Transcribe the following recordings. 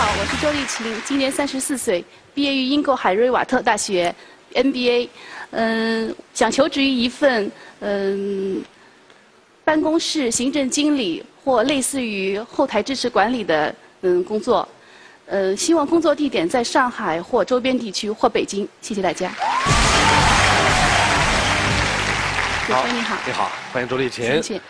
好，我是周丽琴，今年34岁，毕业于英国海瑞瓦特大学 MBA。想求职于一份办公室行政经理或类似于后台支持管理的工作。希望工作地点在上海或周边地区或北京。谢谢大家。主持人你好。 你好，欢迎周丽琴。 谢谢。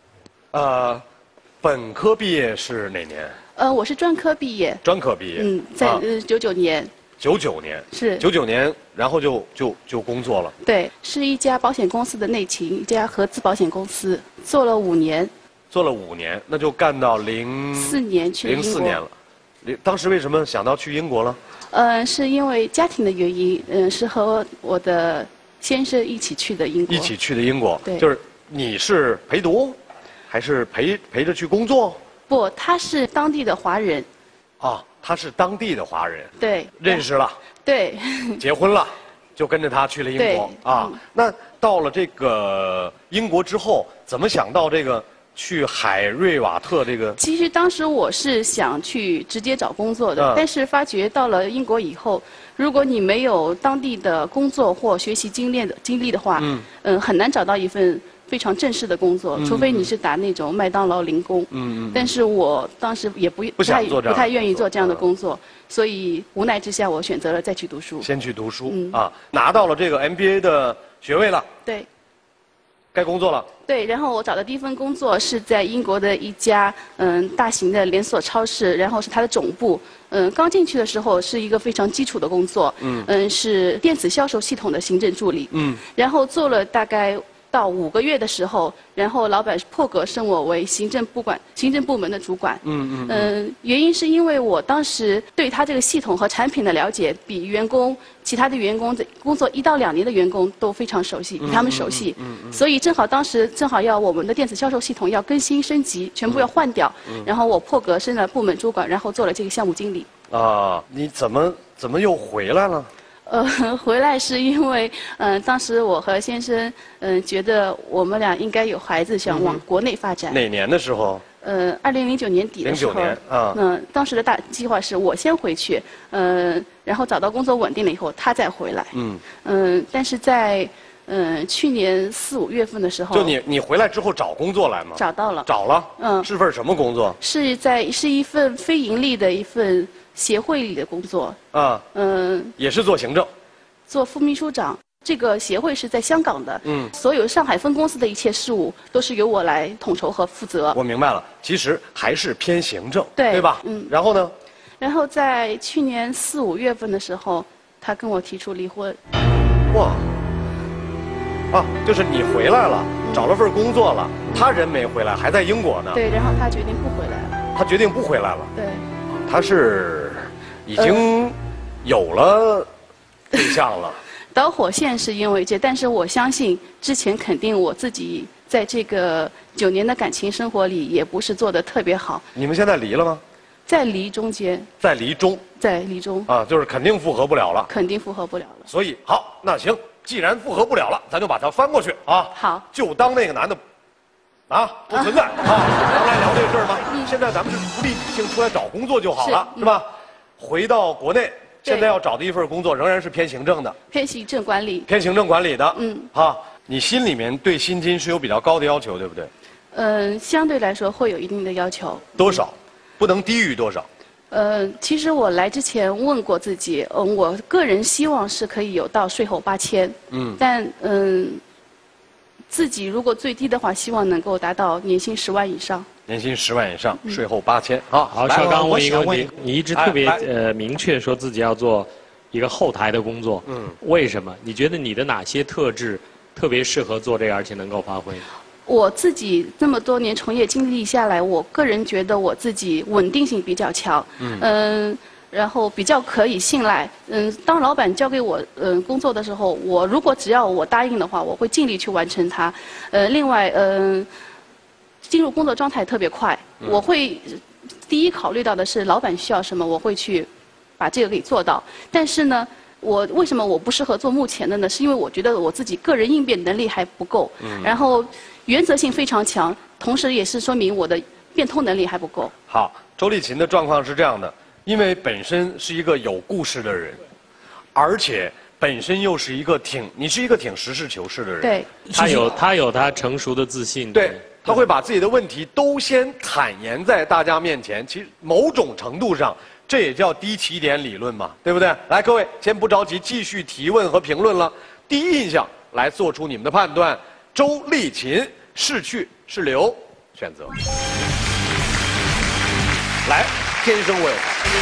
本科毕业是哪年？ 我是专科毕业。 专科毕业。 在99年。 99年。 是。 99年，然后就工作了。 对，是一家保险公司的内勤，一家合资保险公司，做了5年。 做了5年，那就干到04 年去英国。 04年了。当时为什么想到去英国了？ 是因为家庭的原因，是和我的先生一起去的英国。 一起去的英国。 对。 就是你是陪读，还是陪着去工作？ 不，他是当地的华人。 啊，他是当地的华人。 对。 认识了。 对。 结婚了，就跟着他去了英国。啊，那到了这个英国之后，怎么想到这个？去海瑞瓦特这个， 其实当时我是想去直接找工作的，但是发觉到了英国以后，如果你没有当地的工作或学习经历的话，很难找到一份非常正式的工作，除非你是打那种麦当劳零工。但是我当时也不太愿意做这样的工作，所以无奈之下，我选择了再去读书。 先去读书啊，拿到了这个 MBA 的学位了。 对。 该工作了。 对，然后我找的第一份工作是在英国的一家大型的连锁超市，然后是它的总部。刚进去的时候是一个非常基础的工作，是电子销售系统的行政助理。然后做了大概到5个月的时候，然后老板破格升我为行政部门的主管。原因是因为我当时对他这个系统和产品的了解，比其他的员工工作1到2年的员工都非常熟悉，比他们熟悉。所以当时正好要我们的电子销售系统要更新升级，全部要换掉。然后我破格升了部门主管，然后做了这个项目经理。 啊，你怎么又回来了？ 回来是因为，当时我和先生，觉得我们俩应该有孩子，想往国内发展。 哪年的时候 ？2009年底的时候。 09年啊。 当时的大计划是我先回去，然后找到工作稳定了以后，他再回来。但是在去年4、5月份的时候。 就你回来之后找工作来吗？ 找到了。 找了。是份什么工作？ 是一份非盈利的一份协会里的工作。啊。 也是做行政。 做副秘书长。这个协会是在香港的。所有上海分公司的一切事务都是由我来统筹和负责。 我明白了，其实还是偏行政， 对吧？然后呢？ 然后在去年4、5月份的时候，他跟我提出离婚。 哇！啊，就是你回来了，找了份工作了，他人没回来，还在英国呢。 对，然后他决定不回来了。 他决定不回来了。 对。 他是已经有了对象了。 导火线是因为但是我相信之前肯定我自己在这个9年的感情生活里也不是做得特别好。 你们现在离了吗？ 在离中间。 在离中。 在离中。 啊，就是肯定复合不了了。 肯定复合不了了。 所以好，那行，既然复合不了了，咱就把它翻过去啊。 好。 就当那个男的，不存在啊。咱们来聊这个事儿吗？现在咱们是独立女性出来找工作就好了，是吧？回到国内。现在要找的一份工作仍然是偏行政的， 偏行政管理， 偏行政管理的。你心里面对薪金是有比较高的要求，对不对？ 相对来说会有一定的要求。 多少？不能低于多少？ 其实我来之前问过自己，我个人希望是可以有到税后8000。但自己如果最低的话，希望能够达到年薪10万以上。 年薪10万以上，税后8000。 好，邵刚问一个问题，你一直特别明确说自己要做一个后台的工作，为什么？你觉得你的哪些特质特别适合做这个，而且能够发挥？ 我自己这么多年从业经历下来，我个人觉得我自己稳定性比较强。然后比较可以信赖。当老板交给我工作的时候，如果只要我答应的话，我会尽力去完成它。另外进入工作状态特别快，我会第一考虑到的是老板需要什么，我会去把这个给做到。但是呢，为什么我不适合做目前的呢？是因为我觉得我自己个人应变能力还不够，然后原则性非常强，同时也是说明我的变通能力还不够。 好，周丽琴的状况是这样的， 因为本身是一个有故事的人，而且本身又是一个你是一个挺实事求是的人。 对， 他有他成熟的自信。 对，他会把自己的问题都先坦言在大家面前。其实某种程度上，这也叫低起点理论嘛，对不对？来，各位先不着急，继续提问和评论了。第一印象来做出你们的判断。周丽琴，是去是留，选择。来，天生我有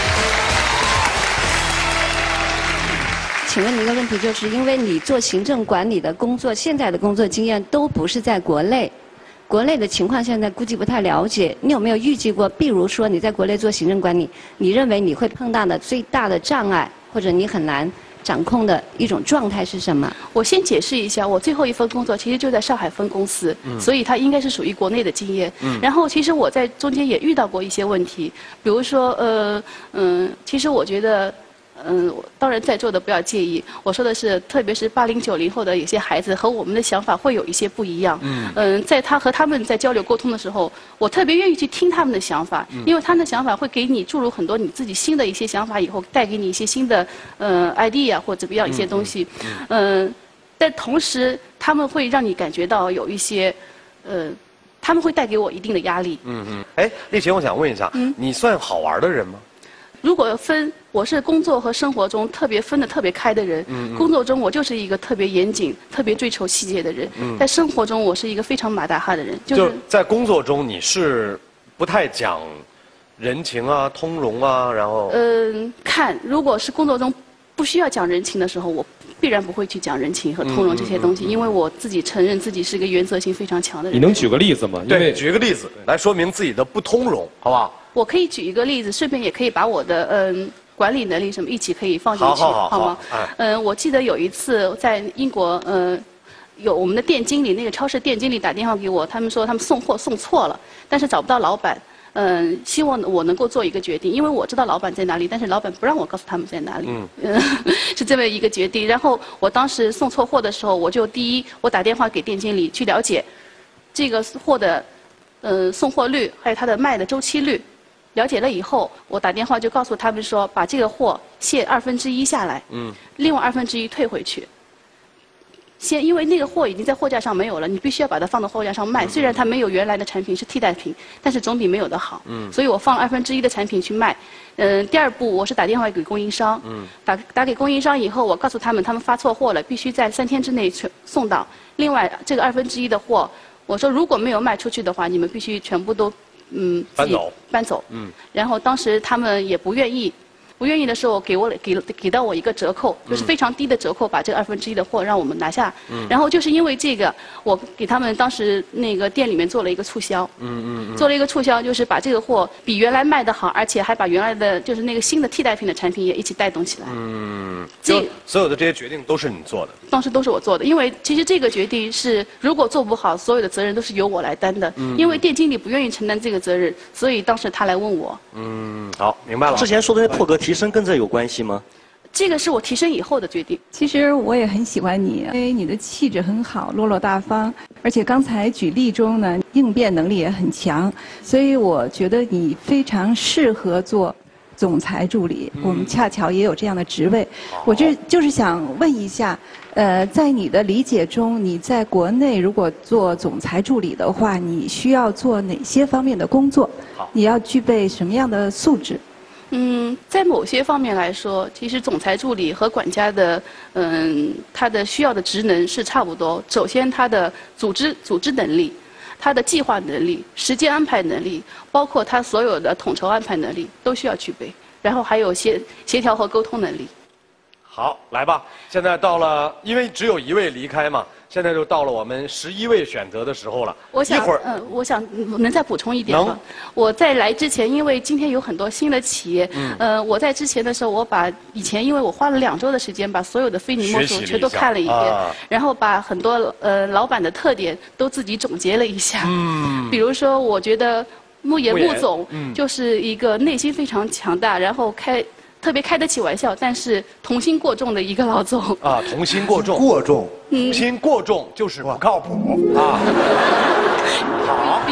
请问您一个问题，就是因为你做行政管理的工作，现在的工作经验都不是在国内。国内的情况现在估计不太了解，你有没有预计过？比如说你在国内做行政管理，你认为你会碰到的最大的障碍，或者你很难掌控的一种状态是什么？ 我先解释一下，我最后一份工作其实就在上海分公司，所以它应该是属于国内的经验。然后其实我在中间也遇到过一些问题，比如说其实我觉得。当然在座的不要介意，我说的是，特别是80、90后的有些孩子和我们的想法会有一些不一样。在他们在交流沟通的时候，我特别愿意去听他们的想法，因为他们的想法会给你注入很多你自己新的一些想法，以后带给你一些新的idea 或怎么样一些东西。但同时他们会让你感觉到有一些他们会带给我一定的压力。 哎，丽琴，我想问一下，你算好玩的人吗？ 如果分，我是工作和生活中分得特别开的人。工作中我就是一个特别严谨、特别追求细节的人。在生活中，我是一个非常马大哈的人。 就是在工作中，你是不太讲人情啊、通融啊，然后如果是工作中不需要讲人情的时候，我必然不会去讲人情和通融这些东西，因为我自己承认自己是个原则性非常强的人。 你能举个例子吗？ 对，举个例子来说明自己的不通融，好不好？ 我可以举一个例子，顺便也可以把我的管理能力什么一起可以放进去，好吗？我记得有一次在英国，有我们的店经理，那个超市店经理打电话给我，他们说他们送货送错了，但是找不到老板。希望我能够做一个决定，因为我知道老板在哪里，但是老板不让我告诉他们在哪里，是这么一个决定。然后我当时送错货的时候，我就我打电话给店经理去了解这个货的送货率，还有它的卖的周期率。了解了以后，我打电话就告诉他们说，把这个货卸1/2下来，另外1/2退回去。因为那个货已经在货架上没有了，你必须要把它放到货架上卖。虽然它没有原来的产品是替代品，但是总比没有的好。所以我放了1/2的产品去卖。第二步我是打电话给供应商，打给供应商以后，我告诉他们发错货了，必须在3天之内送到。另外这个1/2的货，我说如果没有卖出去的话，你们必须全部都搬走。然后当时他们也不愿意。不愿意的时候，给到我一个折扣，就是非常低的折扣，把这个1/2的货让我们拿下。然后就是因为这个，我给他们当时那个店里面做了一个促销。做了一个促销，就是把这个货比原来卖的好，而且还把原来的就是那个新的替代品的产品也一起带动起来。 所有的这些决定都是你做的。 当时都是我做的，因为其实这个决定是如果做不好，所有的责任都是由我来担的。因为店经理不愿意承担这个责任，所以当时他来问我。 好，明白了。 之前说的那破格提升跟这有关系吗？ 这个是我提升以后的决定。 其实我也很喜欢你，因为你的气质很好，落落大方，而且刚才举例中呢，应变能力也很强，所以我觉得你非常适合做总裁助理。我们恰巧也有这样的职位。我就是想问一下，在你的理解中，你在国内如果做总裁助理的话，你需要做哪些方面的工作？你要具备什么样的素质？ 在某些方面来说，其实总裁助理和管家的，他的需要的职能是差不多。首先，他的组织能力，他的计划能力、时间安排能力，包括他所有的统筹安排能力，都需要具备。然后还有协调和沟通能力。 好，来吧，现在到了，因为只有1位离开嘛，现在就到了我们11位选择的时候了。我想能再补充一点吗？我在来之前，因为今天有很多新的企业，我在之前的时候，我把以前因为我花了2周的时间，把所有的非你莫属全都看了一遍，然后把很多老板的特点都自己总结了一下。比如说，我觉得穆总就是一个内心非常强大，然后特别开得起玩笑，但是童心过重的一个老总。 童心过重。童心过重就是不靠谱啊。好，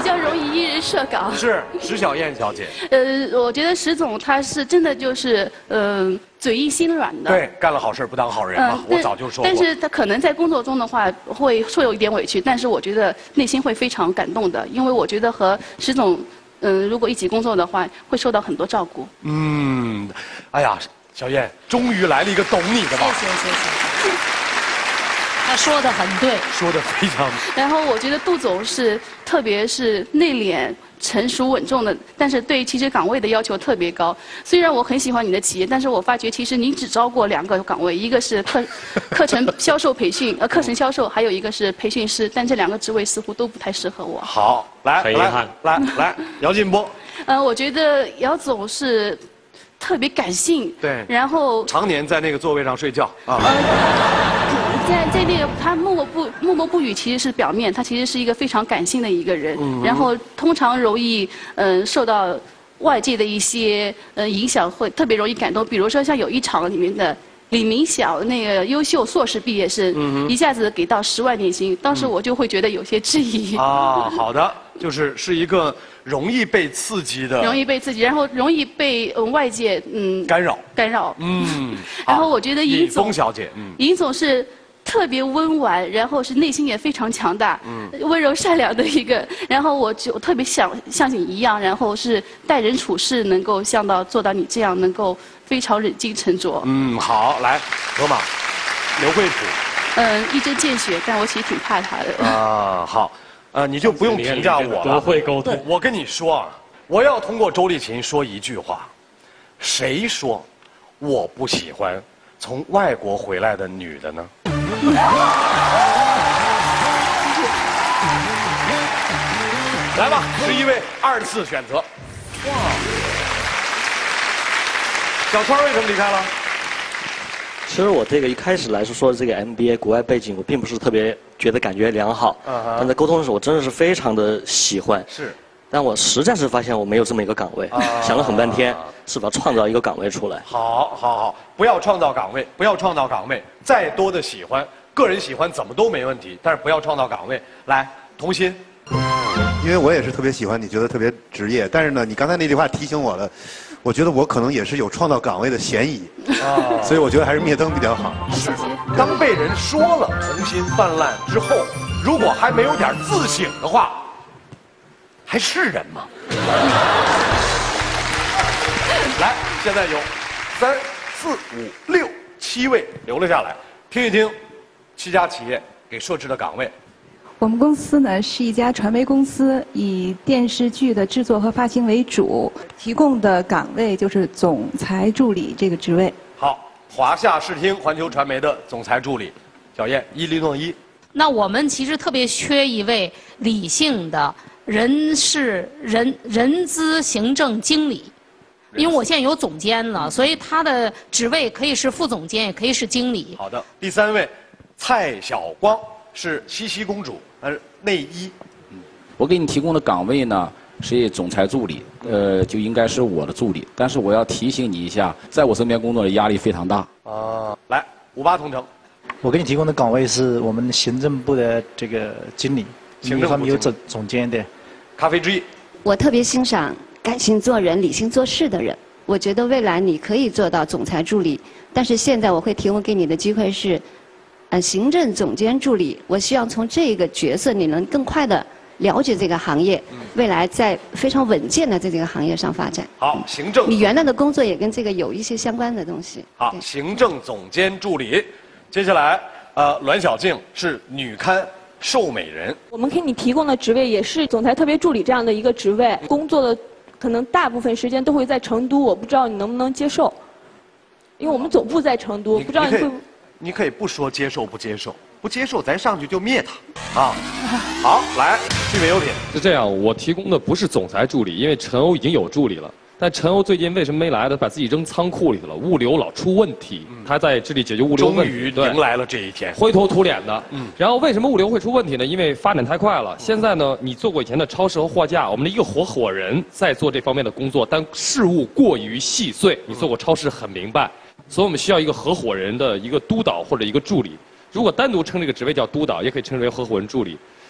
较容易因人设岗。 是石小燕小姐。 我觉得石总他是真的就是嘴硬心软的。 对，干了好事不当好人嘛，我早就说过。 但是他可能在工作中的话会受有一点委屈，但是我觉得内心会非常感动的，因为我觉得和石总如果一起工作的话，会受到很多照顾。 哎呀，小燕，终于来了一个懂你的吧？ 谢谢。他说的很对， 说的非常。 然后我觉得杜总是，特别是内敛、成熟、稳重的，但是对其实岗位的要求特别高。虽然我很喜欢你的企业，但是我发觉其实您只招过2个岗位，一个是课程销售培训，课程销售，还有一个是培训师，但这2个职位似乎都不太适合我。 好，来，姚劲波。 我觉得姚总是特别感性， 对， 然后常年在那个座位上睡觉啊。 在那个他默默不语，其实是表面，他其实是一个非常感性的一个人，然后通常容易受到外界的一些影响，会特别容易感动。比如说像有一场里面的李明晓那个优秀硕士毕业生，一下子给到10万年薪，当时我就会觉得有些质疑。 好的，是一个容易被刺激的， 容易被刺激，然后容易被外界干扰。然后我觉得尹总小姐， 尹总是特别温婉，然后是内心也非常强大，温柔善良的一个。然后我就特别像你一样，然后是待人处事能够做到你这样，能够非常冷静沉着。 好，来，罗马，刘惠普。 一针见血，但我其实挺怕他的。 好，你就不用评价我了。 多会沟通。 我跟你说啊，我要通过周丽琴说一句话：谁说我不喜欢从外国回来的女的呢？来吧，11位2次选择。哇，小川为什么离开了？ 其实我这个一开始来说的这个 MBA 国外背景，我并不是特别感觉良好。但在沟通的时候，我真的是非常的喜欢。 是。 但我实在是发现我没有这么一个岗位，想了很半天，是否创造一个岗位出来。 好，不要创造岗位，再多的喜欢，个人喜欢怎么都没问题，但是不要创造岗位。来，童心。 因为我也是特别喜欢你，觉得特别职业，但是呢，你刚才那句话提醒我了，我觉得我可能也是有创造岗位的嫌疑，所以我觉得还是灭灯比较好。 当被人说了童心泛滥之后，如果还没有点自省的话，还是人吗？来，现在有3、4、5、6、7位留了下来，听一听7家企业给设置的岗位。 我们公司呢是一家传媒公司，以电视剧的制作和发行为主，提供的岗位就是总裁助理这个职位。 好，华夏视听环球传媒的总裁助理，小燕，伊利诺伊。 那我们其实特别缺一位理性的人资行政经理，因为我现在有总监了，所以他的职位可以是副总监，也可以是经理。 好的，第3位，蔡晓光是西西公主，内衣。 我给你提供的岗位呢是总裁助理，就应该是我的助理。但是我要提醒你一下，在我身边工作的压力非常大。 来，58同城。 我给你提供的岗位是我们行政部的这个经理， 行政部有总监的。 咖啡之一。 我特别欣赏感性做人、理性做事的人。我觉得未来你可以做到总裁助理，但是现在我会提供给你的机会是，行政总监助理。我希望从这个角色你能更快的了解这个行业，未来在非常稳健的在这个行业上发展。 好，行政。 你原来的工作也跟这个有一些相关的东西。 好，行政总监助理。接下来，栾小静是女刊瘦美人。 我们给你提供的职位也是总裁特别助理这样的一个职位，工作的可能大部分时间都会在成都，我不知道你能不能接受，因为我们总部在成都，不知道你会。 你可以不说接受不接受，不接受咱上去就灭他啊！好，来，聚美优品是这样，我提供的不是总裁助理，因为陈欧已经有助理了。但陈欧最近为什么没来呢？把自己扔仓库里去了，物流老出问题，他在致力解决物流问题。 终于迎来了这一天， 灰头土脸的。然后为什么物流会出问题呢？因为发展太快了。现在呢，你做过以前的超市和货架，我们的一个合伙人在做这方面的工作，但事务过于细碎。你做过超市很明白，所以我们需要一个合伙人的一个督导或者一个助理。如果单独称这个职位叫督导，也可以称之为合伙人助理。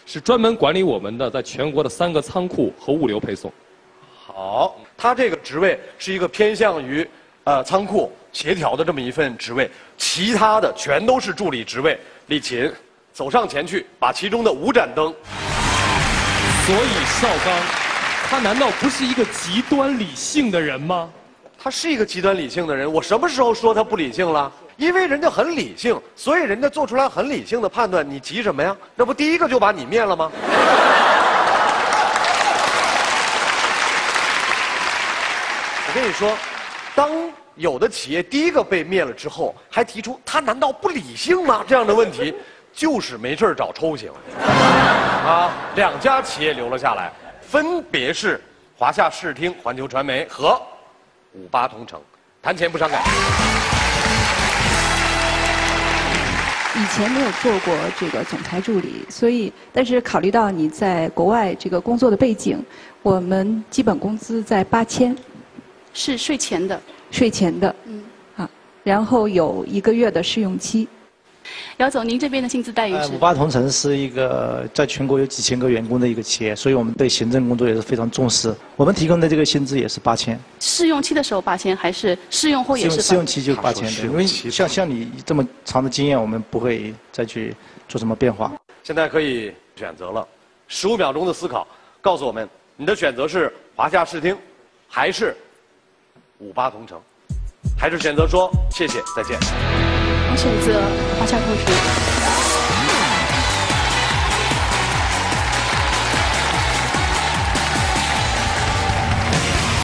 是专门管理我们的在全国的3个仓库和物流配送。 好，他这个职位是一个偏向于仓库协调的这么一份职位，其他的全都是助理职位。李琴，走上前去，把其中的5盏灯。 所以邵刚，他难道不是一个极端理性的人吗？ 他是一个极端理性的人，我什么时候说他不理性了？因为人家很理性，所以人家做出来很理性的判断，你急什么呀？那不第一个就把你灭了吗？我跟你说，当有的企业第一个被灭了之后，还提出他难道不理性吗？这样的问题，就是没事找抽型。啊，2家企业留了下来，分别是华夏视听、环球传媒和58同城。谈钱不伤感。 以前没有做过这个总裁助理，所以但是考虑到你在国外这个工作的背景，我们基本工资在8000， 是税前的。 税前的，然后有1个月的试用期。 姚总，您这边的薪资待遇是 ？58同城是一个在全国有几千个员工的一个企业，所以我们对行政工作也是非常重视。我们提供的这个薪资也是8000。 试用期的时候8000，还是试用后也是？ 试用期就8000，对，因为像你这么长的经验，我们不会再去做什么变化。 现在可以选择了，15秒钟的思考，告诉我们你的选择是华夏视听，还是58同城，还是选择说谢谢再见？ 我选择华夏同城。